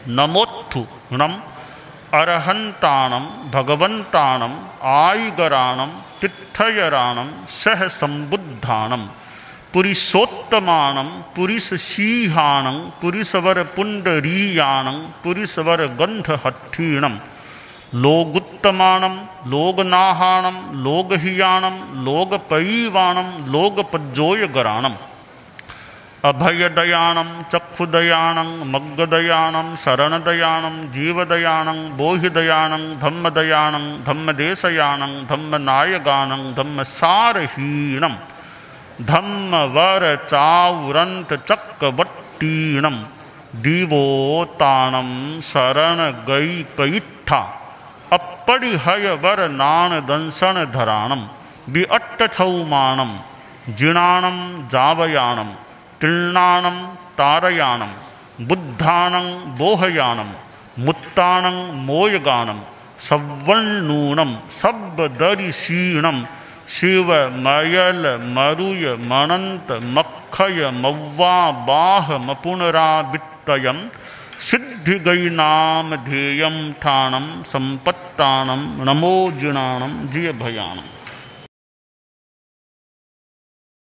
नमोत्थु नम अरहंताणम भगवंताणम आयुगराणम तिथयराणम सह संबुद्धाणम पुरीशोत्तमाणम पुरीशशीहाणं पुरीशवर पुंडरीयाणं पुरीशवर गंधहठीणम लोगुत्तमाणं लोगनाहाणं लोगहियाणं लोगपैवाणं लोगपज्जोयगराणम अभयदयाणं चक्षुदयाणं मग्गदयाणं शरणदयाणं जीवदयाणं बोहिदयाणं धम्मदयाणं धम्मदेशयाणं धम्मनायगाणं धम्मसारहीणं धम्मवर चावरंत चक्रवट्टीणं दिवोताणं शरण गई पैठा अपरिहय वर नाण दंसन धराणं विअट्टछौमाणं जिणाणं जावयाणं तिल्नाणं तारयाणं बुद्धाणं बोहयाणं मुत्ताणं मोयगाणं सव्वन्नूणं सब्बदरिशीणं शिव मयल मरुय मनंत मखय मव्वा बाह मपुनरावित्तयं सिद्धिगैनाम ध्येयं ठाणं संपत्ताणं नमो जिणाणं जिय भयाणम्।